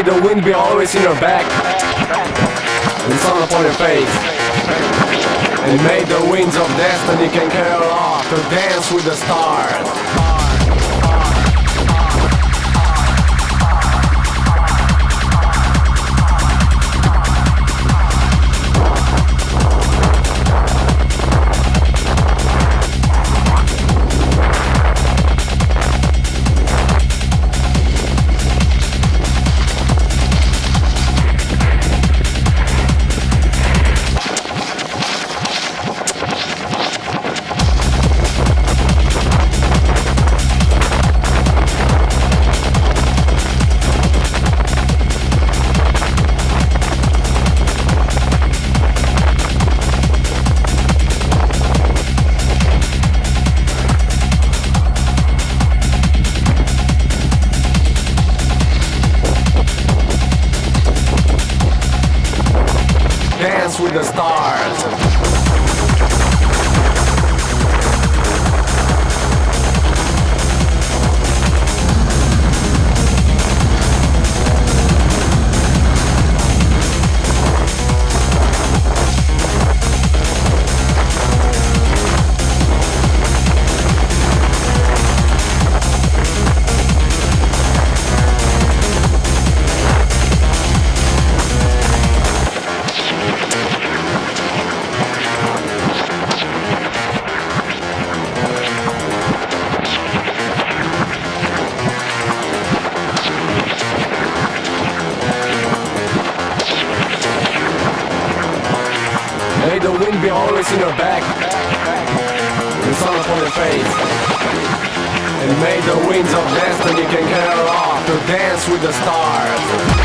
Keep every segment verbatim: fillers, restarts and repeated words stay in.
May the wind be always in your back and sun upon your face. And may the winds of destiny can carry you off to dance with the stars. Dance with the stars. May the wind be always in your back and sun upon your face. And may the winds of destiny can carry you off to dance with the stars.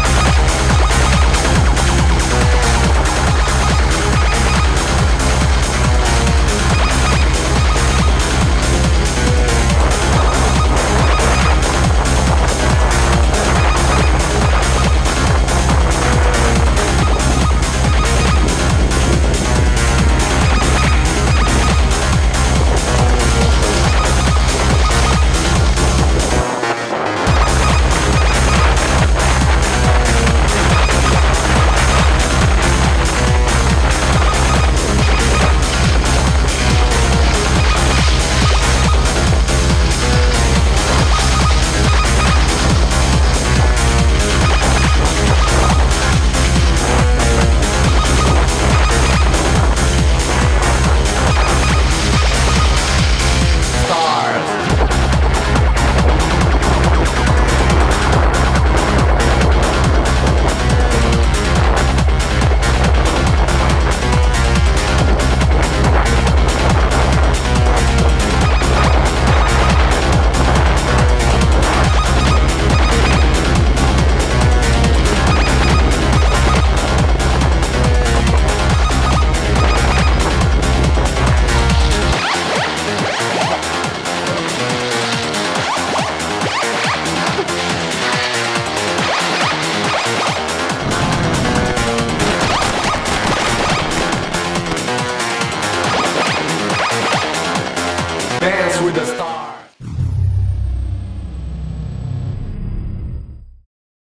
Dance with the stars.